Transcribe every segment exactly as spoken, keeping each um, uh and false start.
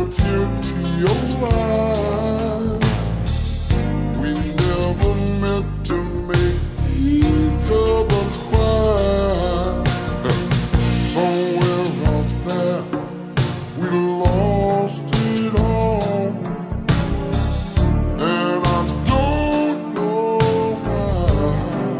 tear to your eye. We never meant to make each other cry. Somewhere out there we lost it all, and I don't know why.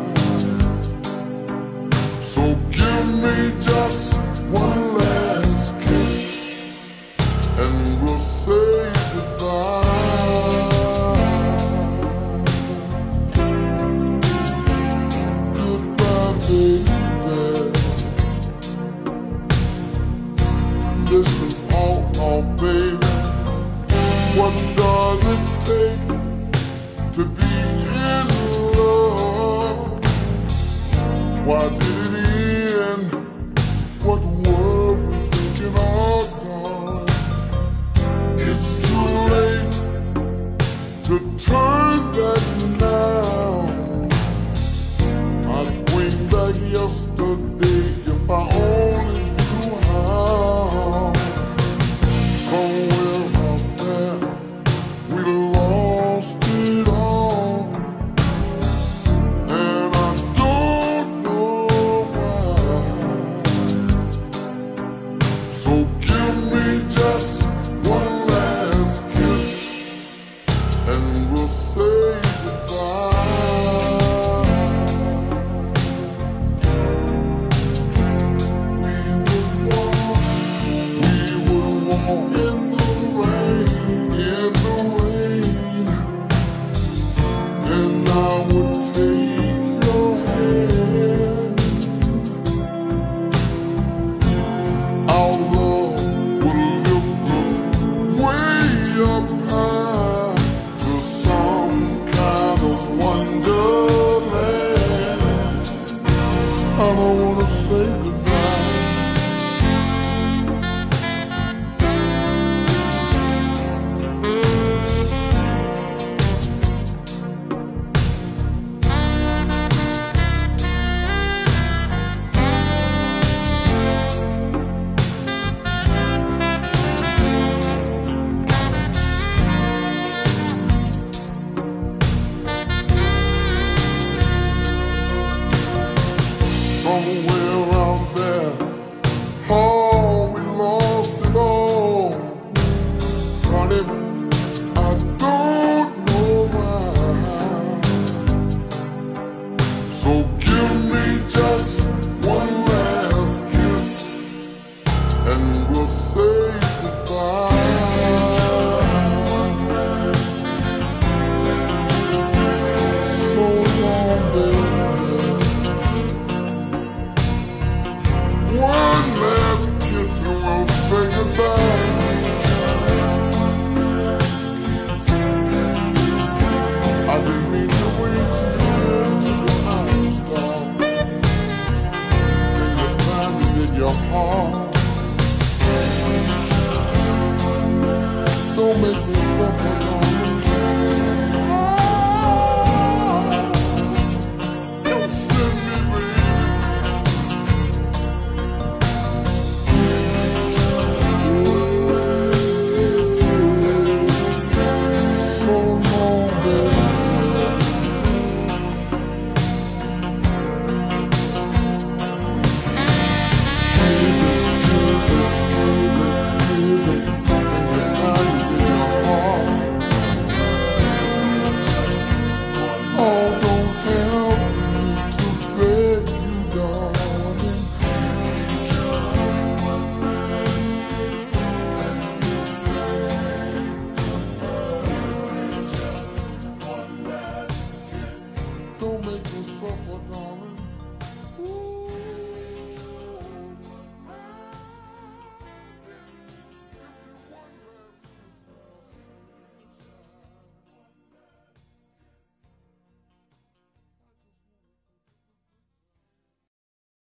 So give me just one last kiss, and we'll say goodbye. Goodbye, baby. Listen, oh, oh, baby, what does it take to be in love? Why did it end? What were we thinking of, darling? It's too late to turn back now. I'd bring back yesterday if I only knew how. Somewhere out there we lost it all, and I don't know why. So give me just one last kiss, and we'll say goodbye. We would walk, we would walk in the rain, in the rain, and I would take your hand. Our love will lift us way up high to some kind of wonderland. I don't wanna say goodbye. Somewhere out there, oh, we lost it all. Honey, I don't know why. So give me just one last kiss, and we'll say goodbye. So long, baby. One last kiss and we'll say goodbye. I didn't mean to wait till years to the eyes, darling. Then you find it in your heart. Don't make me suffer.